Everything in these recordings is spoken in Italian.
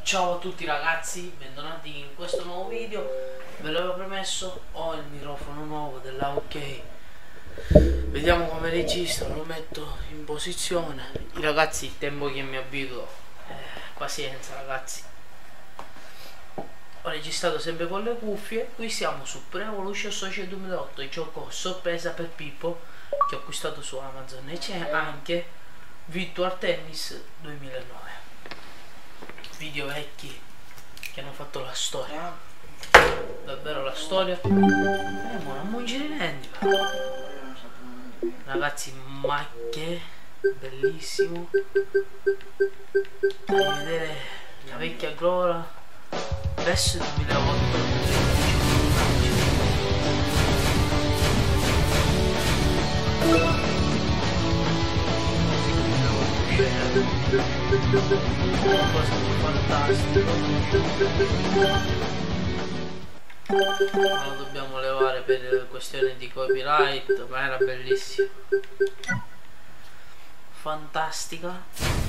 Ciao a tutti ragazzi, bentornati in questo nuovo video. Ve l'avevo promesso, ho il microfono nuovo della OK. Vediamo come registro, lo metto in posizione. I ragazzi, il tempo che mi abituo, pazienza ragazzi. Ho registrato sempre con le cuffie. Qui siamo su Pro Evolution Soccer 2008, il gioco sorpresa per Pippo che ho acquistato su Amazon, e c'è anche Virtual Tennis 2009. Video vecchi che hanno fatto la storia, davvero la storia. Non mungere ragazzi, macchie, bellissimo. Fai vedere la vecchia gloria PES 2008. Qualcosa di fantastico. Non lo dobbiamo levare per questioni di copyright, ma era bellissimo. Fantastica.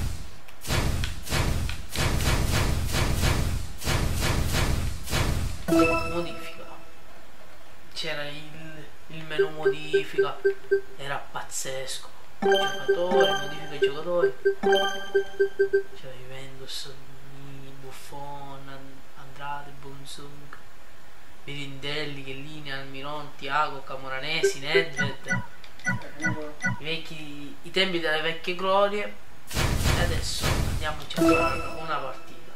Modifica. C'era il menu modifica, era pazzesco. Giocatori, modifica i giocatori. C'era Juventus, Buffon, Andrade, Bonsung, Mirindelli, Chiellini, Almiron, Thiago, Camoranesi, Nedved. I tempi delle vecchie glorie. E adesso andiamoci a fare una partita.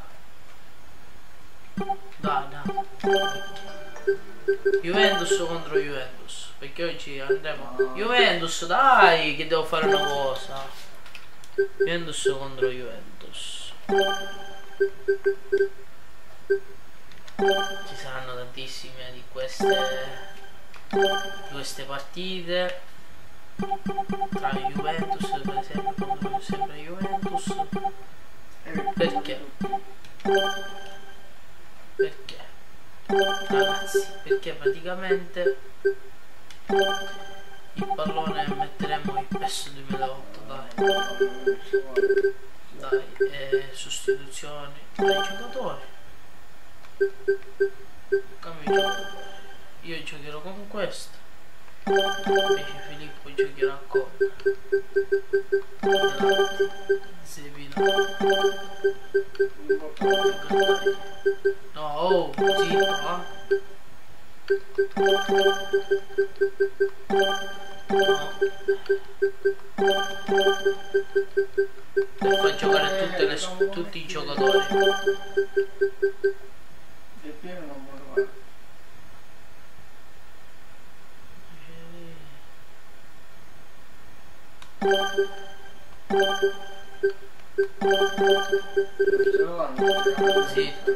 Dai. Juventus contro Juventus, perché oggi andremo Juventus, dai, che devo fare una cosa. Juventus contro Juventus. Ci saranno tantissime di queste partite tra Juventus, per esempio, sempre Juventus. Perché? Ragazzi, perché praticamente il pallone metteremo il PES 2008, dai, sostituzioni tra i giocatori, cambio giocatori. Io giocherò con questo, invece Filippo giocherà con no, oh, zitto, no. Per far giocare tutti i giocatori. Zitto.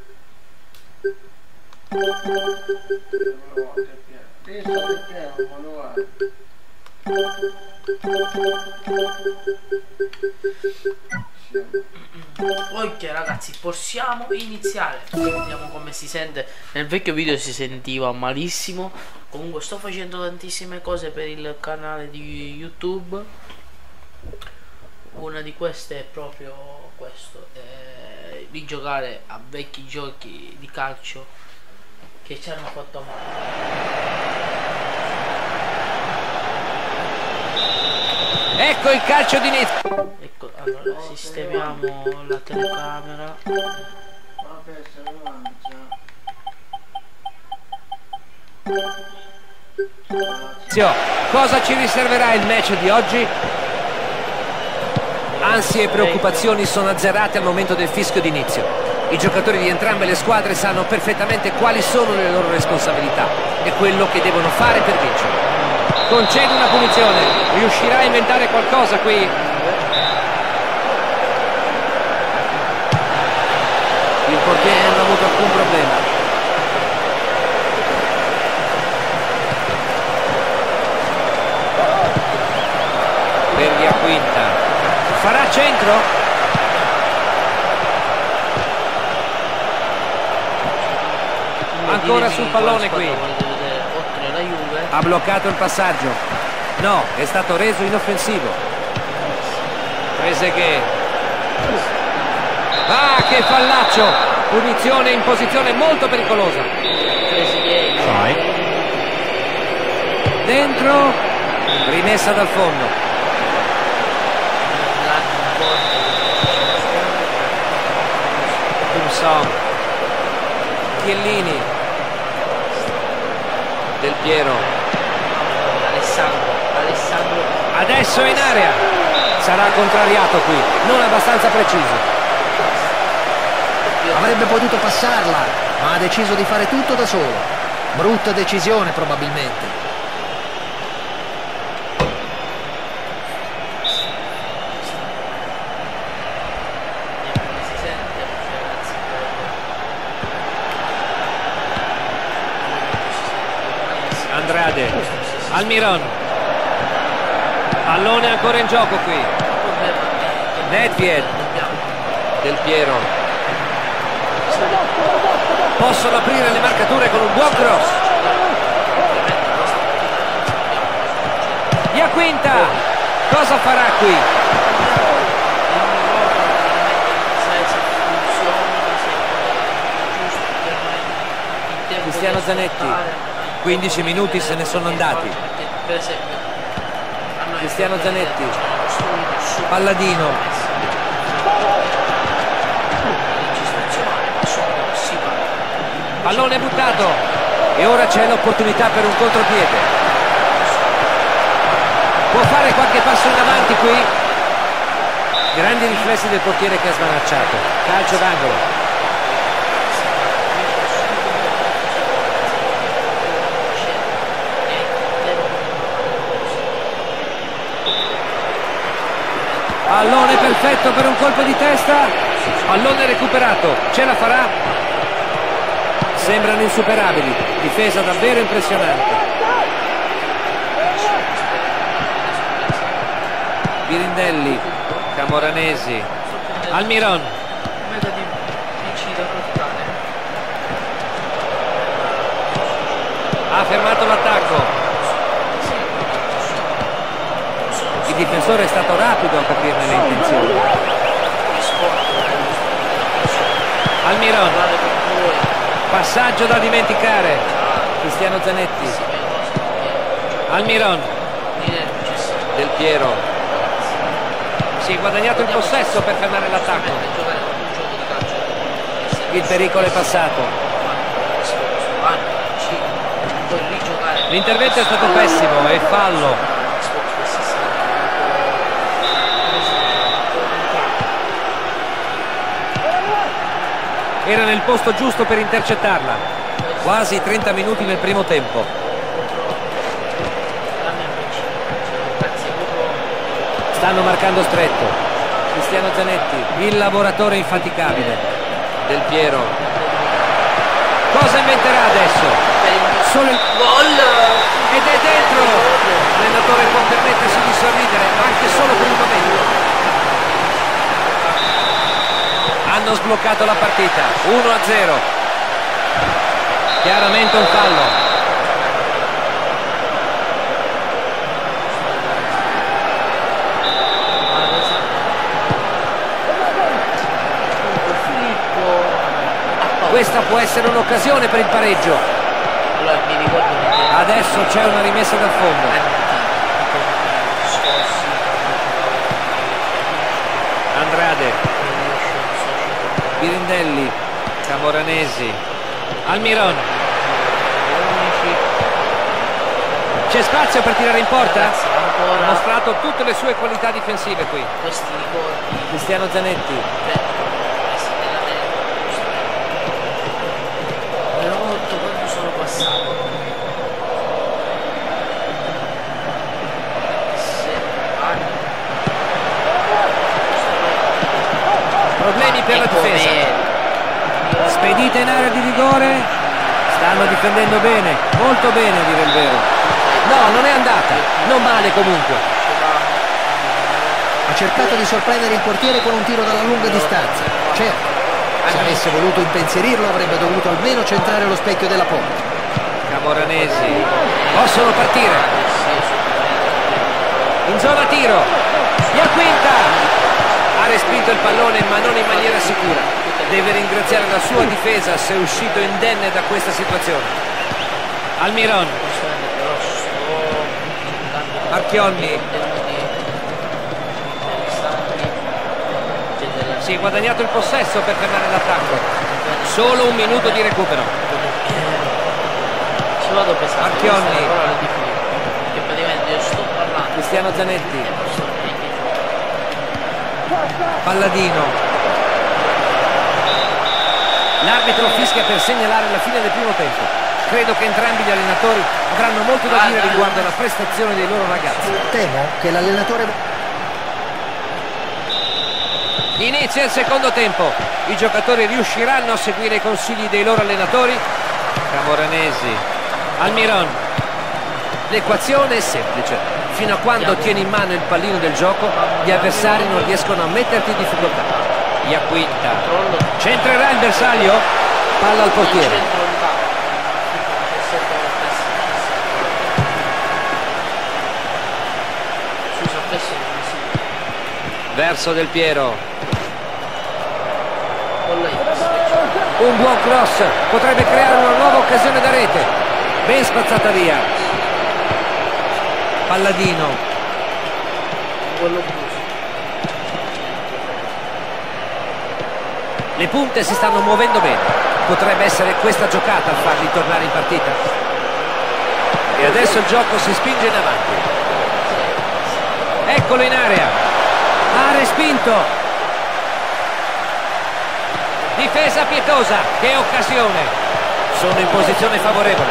Ok ragazzi, possiamo iniziare. Vediamo come si sente. Nel vecchio video si sentiva malissimo. Comunque sto facendo tantissime cose per il canale di YouTube. Una di queste è proprio questo, di giocare a vecchi giochi di calcio che ci hanno fatto male. Ecco il calcio d'inizio. Ecco, allora sistemiamo la telecamera. Cosa ci riserverà il match di oggi? Ansie e preoccupazioni sono azzerate al momento del fischio d'inizio. I giocatori di entrambe le squadre sanno perfettamente quali sono le loro responsabilità e quello che devono fare per vincere. Concede una punizione, riuscirà a inventare qualcosa qui? Il portiere non ha avuto alcun problema. Per via quinta. Farà centro? Ancora sul pallone qui. Ha bloccato il passaggio. No, è stato reso inoffensivo. Trezeguet. Ah, che fallaccio, punizione in posizione molto pericolosa. Dentro, rimessa dal fondo. Thompson, Chiellini, Del Piero, Alessandro. adesso è in area, sarà contrariato qui, non abbastanza preciso. Avrebbe potuto passarla, ma ha deciso di fare tutto da solo. Brutta decisione probabilmente. Andrade, Almiron, pallone ancora in gioco qui. Nedved, Del Piero. Possono aprire le marcature con un buon cross. Diaquinta, cosa farà qui? Cristiano Zanetti, 15 minuti se ne sono andati. Cristiano Zanetti, Palladino, pallone buttato e ora c'è l'opportunità per un contropiede. Può fare qualche passo in avanti qui? Grandi riflessi del portiere che ha smanacciato. Calcio d'angolo. Pallone perfetto per un colpo di testa. Pallone recuperato. Ce la farà? Sembrano insuperabili, difesa davvero impressionante. Birindelli, Camoranesi, Almiron. Ha fermato l'attacco. Il difensore è stato rapido a capirne le intenzioni. Almiron. Passaggio da dimenticare. Cristiano Zanetti, Almiron, Del Piero. Si è guadagnato il possesso per fermare l'attacco. Il pericolo è passato. L'intervento è stato pessimo e fallo. Era nel posto giusto per intercettarla. Quasi 30 minuti nel primo tempo. Stanno marcando stretto. Cristiano Zanetti, il lavoratore infaticabile. Del Piero. Cosa inventerà adesso? Solo il gol! Ed è dentro! L'allenatore può permettersi di sorridere anche solo per un momento. Hanno sbloccato la partita, 1-0. Chiaramente un fallo. Questa può essere un'occasione per il pareggio. Adesso c'è una rimessa dal fondo. Andrade, Birindelli, Camoranesi, Almiron. C'è spazio per tirare in porta? Ha mostrato tutte le sue qualità difensive qui. Cristiano Zanetti. Quando sono passato. Problemi per la difesa. Spedita in area di rigore. Stanno difendendo bene, molto bene a dire il vero. No, non è andata, non male comunque. Ha cercato di sorprendere il portiere con un tiro dalla lunga distanza. Certo, se avesse voluto impensierirlo avrebbe dovuto almeno centrare lo specchio della porta. Camoranesi. Possono partire. In zona tiro. Diaquinta. Ha respinto il pallone ma non in maniera sicura. Deve ringraziare la sua difesa se è uscito indenne da questa situazione. Almiron. Marchionni. Si è guadagnato il possesso per fermare l'attacco. Solo un minuto di recupero. Ci vado pesante. Marchionni. Che praticamente io sto parlando. Cristiano Zanetti. Palladino. L'arbitro fischia per segnalare la fine del primo tempo. Credo che entrambi gli allenatori avranno molto da dire riguardo alla prestazione dei loro ragazzi. Temo che l'allenatore... Inizia il secondo tempo. I giocatori riusciranno a seguire i consigli dei loro allenatori? Camoranesi. Almiron. L'equazione è semplice. Fino a quando tieni in mano il pallino del gioco, gli avversari non riescono a metterti in difficoltà. Iaquinta. Centrerà il bersaglio? Palla al portiere. Verso Del Piero. Un buon cross. Potrebbe creare una nuova occasione da rete. Ben spazzata via. Palladino. Le punte si stanno muovendo bene. Potrebbe essere questa giocata a farli tornare in partita. E adesso il gioco si spinge in avanti. Eccolo in area. Ha respinto. Difesa pietosa. Che occasione. Sono in posizione favorevole.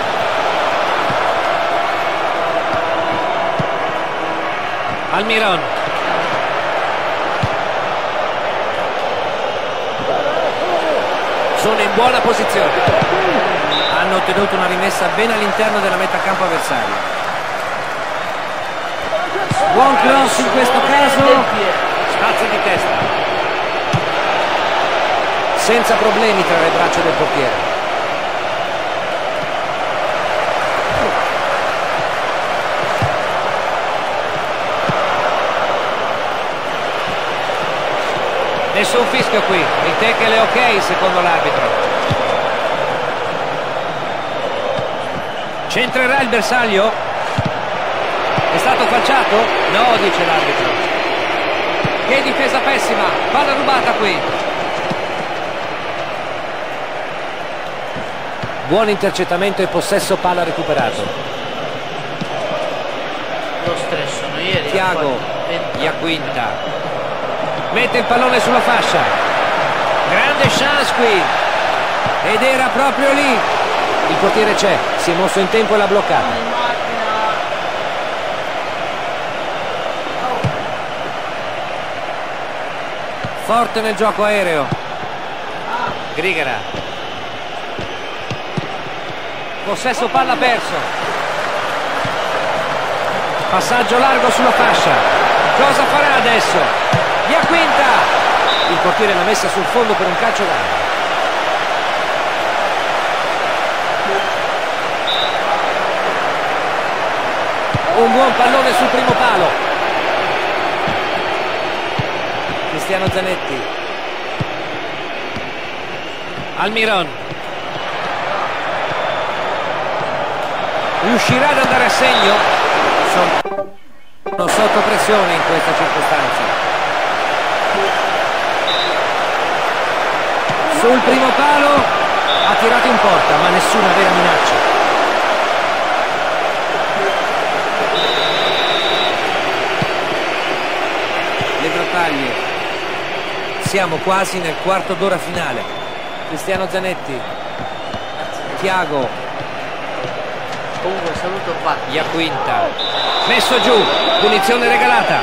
Almiron. Sono in buona posizione. Hanno ottenuto una rimessa ben all'interno della metà campo avversaria. Buon cross in questo caso. Spazio di testa. Senza problemi tra le braccia del portiere. Nessun fischio qui, il tackle è ok secondo l'arbitro. Centrerà il bersaglio? È stato falciato? No, dice l'arbitro. Che difesa pessima, palla rubata qui. Buon intercettamento e possesso palla recuperato. Lo stressano ieri. Thiago, Iaquinta. Mette il pallone sulla fascia. Grande chance qui. Ed era proprio lì. Il portiere c'è, si è mosso in tempo e l'ha bloccata. Forte nel gioco aereo. Grigera. Possesso palla perso. Passaggio largo sulla fascia. Cosa farà adesso? Iaquinta. Il portiere l'ha messa sul fondo per un calcio d'angolo. Un buon pallone sul primo palo. Cristiano Zanetti. Almiron. Riuscirà ad andare a segno? Sono sotto pressione in questa circostanza. Sul primo palo ha tirato in porta, ma nessuna vera minaccia. Le battaglie. Siamo quasi nel quarto d'ora finale. Cristiano Zanetti. Thiago. Comunque saluto Batti. Iaquinta. Messo giù. Punizione regalata.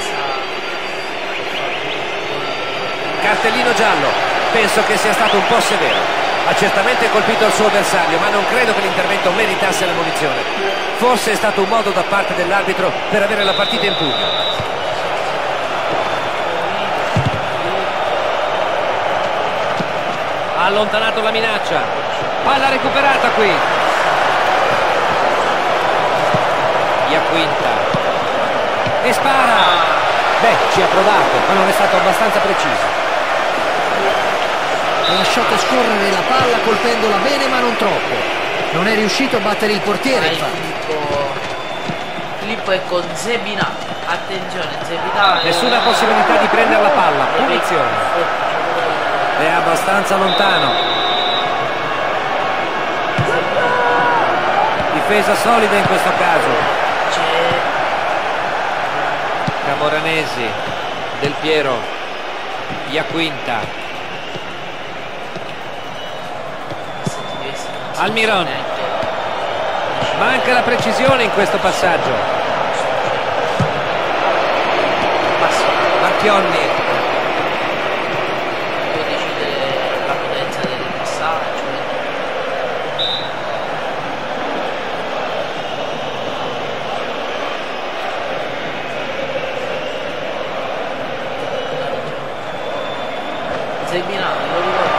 Cartellino giallo. Penso che sia stato un po' severo. Ha certamente colpito il suo avversario, ma non credo che l'intervento meritasse la munizione. Forse è stato un modo da parte dell'arbitro per avere la partita in pugno. Ha allontanato la minaccia. Palla recuperata qui. Iaquinta. E spara. Beh, ci ha provato, ma non è stato abbastanza preciso. Ha lasciato scorrere la palla colpendola bene ma non troppo. Non è riuscito a battere il portiere, infatti. Filippo è con Zebina. Attenzione, Zebina. Nessuna possibilità di prendere la palla. Punizione. È abbastanza lontano. Difesa solida in questo caso. Camoranesi, Del Piero, Iaquinta, Almiron. Manca la precisione in questo passaggio. Marchionni. Può decidere la potenza del passaggio. Zebina, lo ricordo.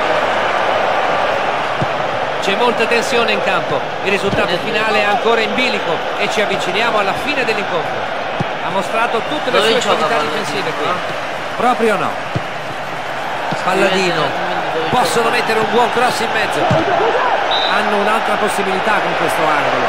C'è molta tensione in campo, il risultato finale è ancora in bilico e ci avviciniamo alla fine dell'incontro. Ha mostrato tutte le sue qualità difensive qui. Proprio no. Palladino. Possono mettere un buon cross in mezzo. Hanno un'altra possibilità con questo angolo.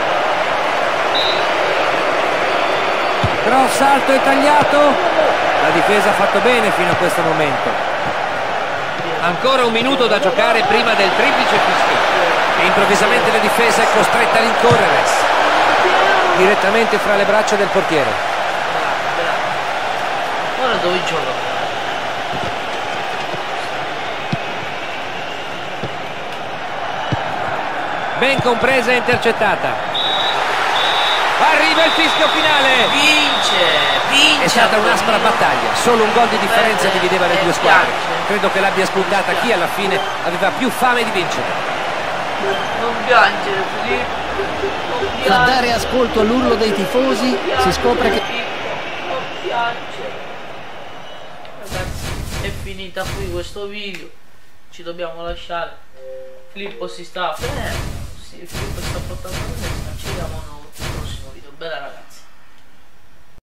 Cross alto e tagliato. La difesa ha fatto bene fino a questo momento. Ancora un minuto da giocare prima del triplice fischio e improvvisamente la difesa è costretta a rincorrere direttamente fra le braccia del portiere. Ora dove gioca? Ben compresa e intercettata. Arriva il fischio finale. Vince. È stata un'aspra battaglia, solo un gol di differenza divideva le due squadre. Credo che l'abbia spuntata chi alla fine aveva più fame di vincere. Non piangere, Filippo. Fa dare ascolto all'urlo dei tifosi, si scopre che... Non piangere. Ragazzi, è finita qui questo video. Ci dobbiamo lasciare. Filippo si sta fermando. Filippo sta portando a me. Ci vediamo al prossimo video. Bella ragazzi.